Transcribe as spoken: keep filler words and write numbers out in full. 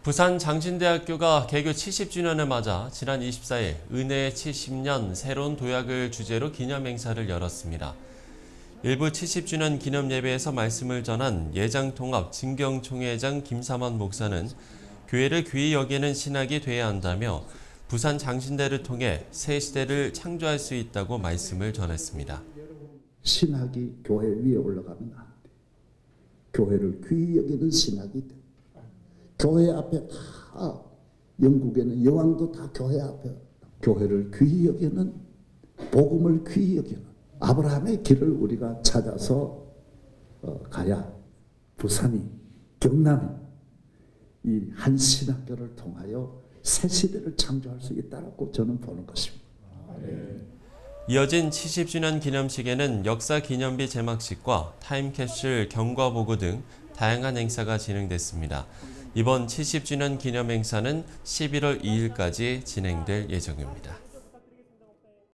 부산 장신대학교가 개교 칠십 주년을 맞아 지난 이십사일 은혜의 칠십 년 새로운 도약을 주제로 기념행사를 열었습니다. 일부 칠십 주년 기념 예배에서 말씀을 전한 예장통합 진경총회장 김삼원 목사는 교회를 귀히 여기는 신학이 돼야 한다며 부산 장신대를 통해 새 시대를 창조할 수 있다고 말씀을 전했습니다. 신학이 교회 위에 올라가면 안 돼. 교회를 귀히 여기는 신학이 돼. 교회 앞에 다 영국에는 여왕도 다 교회 앞에 교회를 귀히 여기는 복음을 귀히 여기는 아브라함의 길을 우리가 찾아서 어, 가야 부산이 경남이 이 한 신학교를 통하여 새 시대를 창조할 수 있다고 저는 보는 것입니다. 이어진 칠십 주년 기념식에는 역사 기념비 제막식과 타임캡슐 경과보고 등 다양한 행사가 진행됐습니다. 이번 칠십 주년 기념 행사는 십일월 이일까지 진행될 예정입니다.